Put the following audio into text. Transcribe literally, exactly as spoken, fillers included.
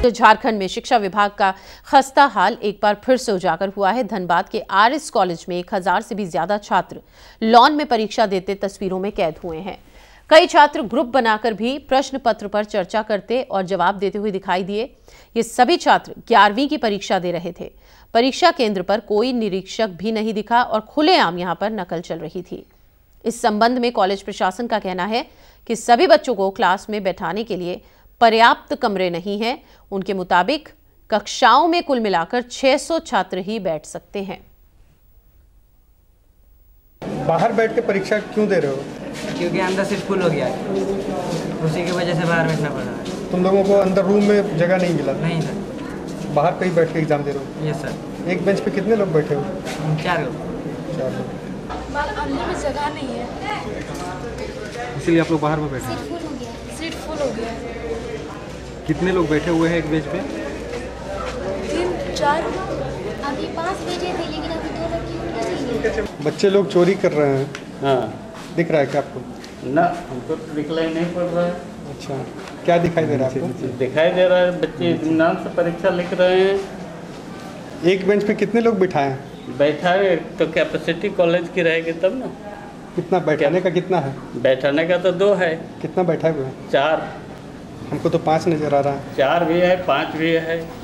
झारखंड में शिक्षा विभाग का खस्ता हाल एक बार फिर से उजागर हुआ है। धनबाद के आरएस कॉलेज में एक हजार से भी ज्यादा छात्र लॉन में परीक्षा देते तस्वीरों में कैद हुए हैं। कई छात्र ग्रुप बनाकर भी प्रश्न पत्र पर चर्चा करते और जवाब देते हुए दिखाई दिए। ये सभी छात्र ग्यारहवीं की परीक्षा दे रहे थे। परीक्षा केंद्र पर कोई निरीक्षक भी नहीं दिखा और खुलेआम यहां पर नकल चल रही थी। इस संबंध में कॉलेज प्रशासन का कहना है कि सभी बच्चों को क्लास में बैठाने के लिए पर्याप्त कमरे नहीं हैं। उनके मुताबिक कक्षाओं में कुल मिलाकर छह सौ छात्र ही बैठ सकते हैं। बाहर बैठ के परीक्षा क्यों दे रहे हो? क्योंकि अंदर सीट फुल हो गया है, उसी की वजह से बाहर बैठना पड़ रहा है। तुम लोगों को अंदर रूम में जगह नहीं मिला? नहीं सर, बाहर कहीं बैठ के एग्जाम दे रहे हो? Yes sir. एक बेंच पे कितने लोग बैठे हो? चार लोग। चार लोग। अंदर में जगह नहीं है, इसीलिए आप लोग बाहर में बैठे? सीट फुल हो गया। सीट फुल हो गया। कितने लोग बैठे हुए हैं एक बेंच पे? तीन चार। अभी पाँच बजे थे लेकिन अभी दो लड़की उनके। बच्चे लोग चोरी कर रहे हैं। हाँ, दिख रहा है क्या आपको? ना, हमको तो दिखलाई नहीं पड़ रहा है। अच्छा, क्या दिखाई दे रहा है आपको? दिखाई दे रहा है बच्चे इत्मीनान से परीक्षा लिख रहे हैं। एक बेंच पे कितने लोग बिठाए हैं? बैठाए तो कैपेसिटी कॉलेज की रहेगी तब ना। कितना बैठाने का कितना है? बैठाने का तो दो है। कितना बैठा हुए हैं? चार। हमको तो पाँच नजर आ रहा है। चार भी है, पाँच भी है।